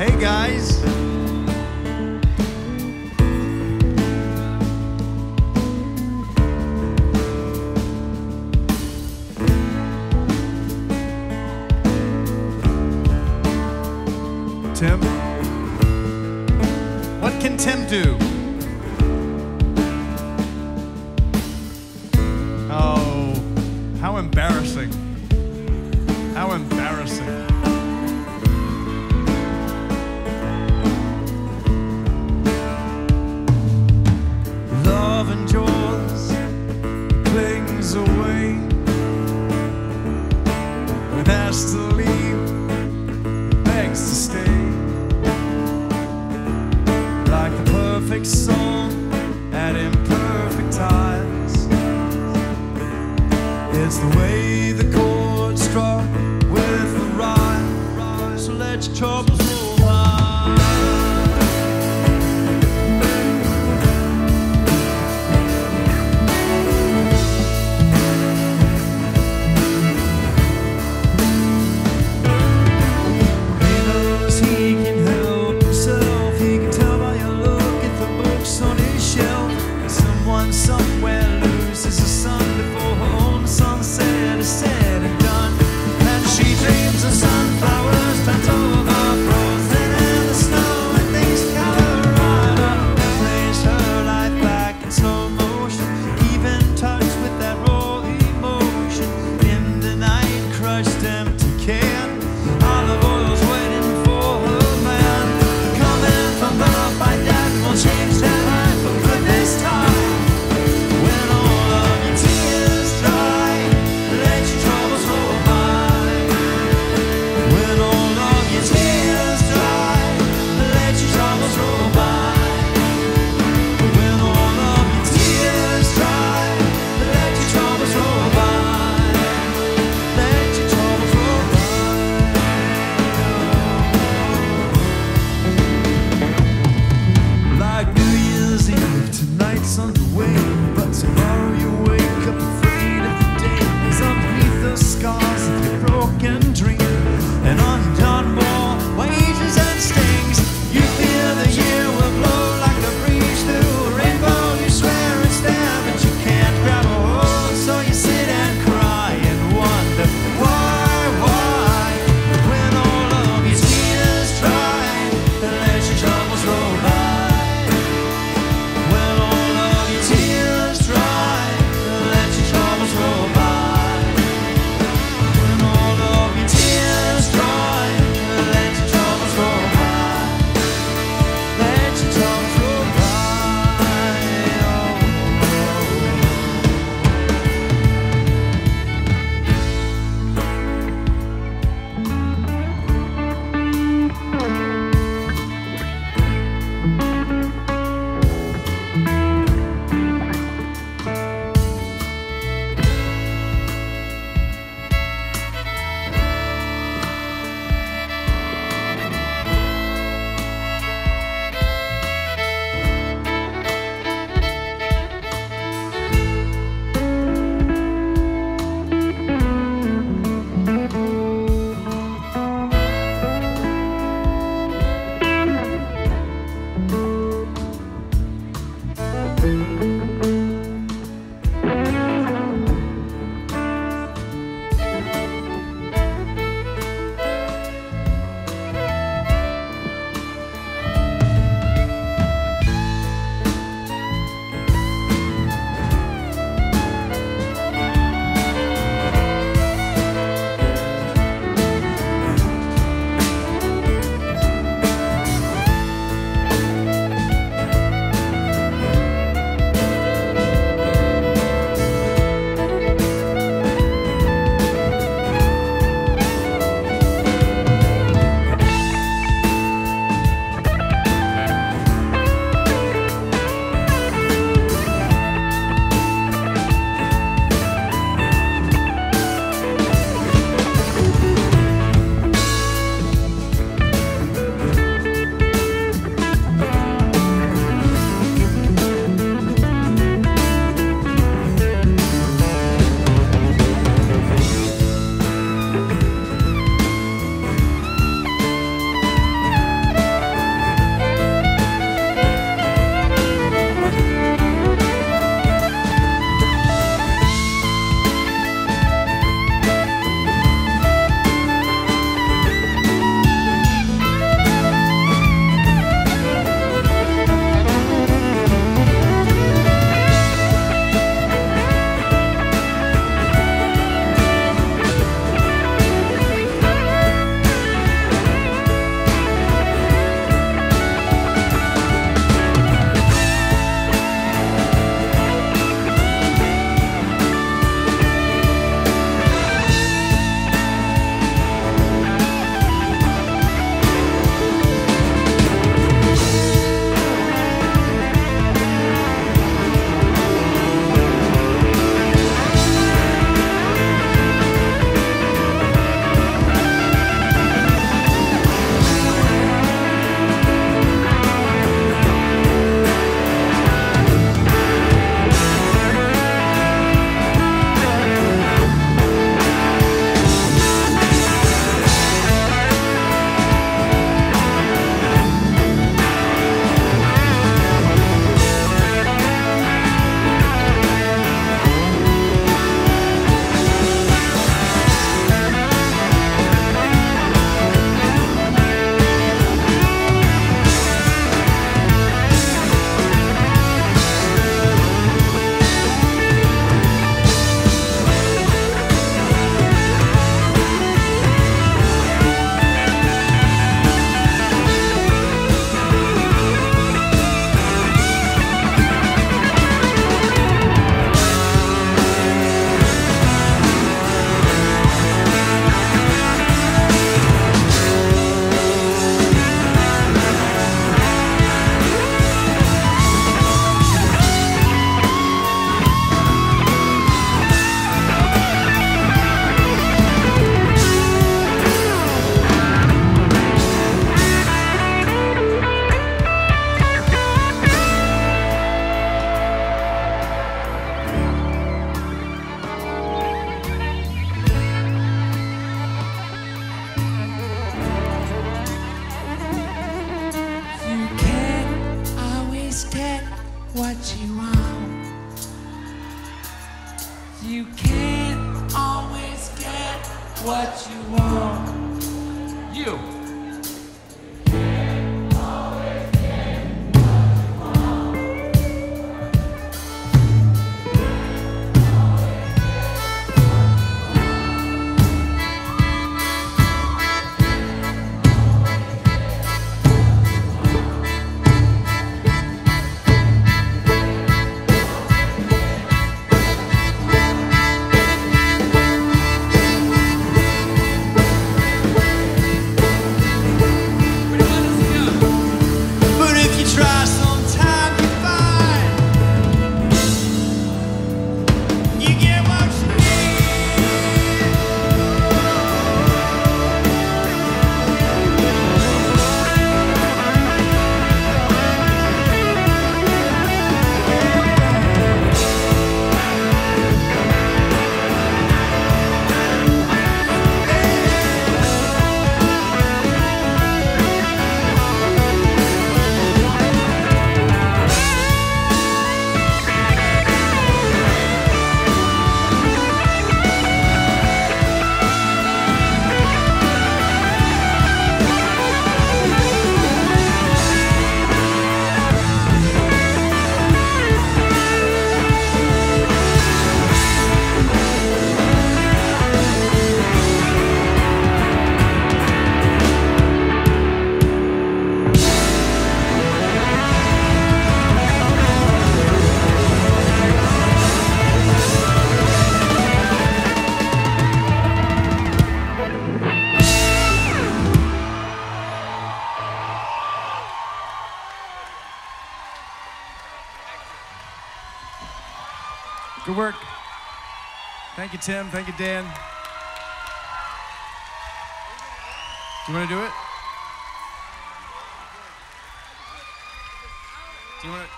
Hey guys. Tim? What can Tim do? Oh, how embarrassing. How embarrassing. Love endures, clings away. When asked to leave, begs to stay. Like the perfect song at imperfect times. It's the way the chords struck with the rhyme. So let your troubles roll by. He knows he can help himself. He can tell by your look at the books on his shelf. Someone somewhere loses a son before her own sunset is said and done. And she dreams of sunflowers bent over, frozen in the snow, and things color right up and plays her life back in slow motion, keeping touch with that raw emotion. In the night, crushed empty can, olive oil's waiting for her man. Coming from love by death will change their life for good this time. When all of your tears dry, let your troubles roll by. When all of your tears dry, let your troubles roll by. When all of your tears dry, let your troubles roll by. Let your troubles roll by. Like New Year's Eve, tonight's underway, but tomorrow you wake up afraid of the day. 'Cause underneath the scars of your broken dream, an undone war, wages and stings, you fear the year will blow like a breeze through a rainbow. You swear it's there, but you can't grab a hold, so you sit and cry and wonder why. When all of your tears dry, let your troubles roll by. When all of your tears dry, let your troubles roll by. When all of your tears what you want. You. Good work. Thank you, Tim. Thank you, Dan. Do you want to do it? Do you want to?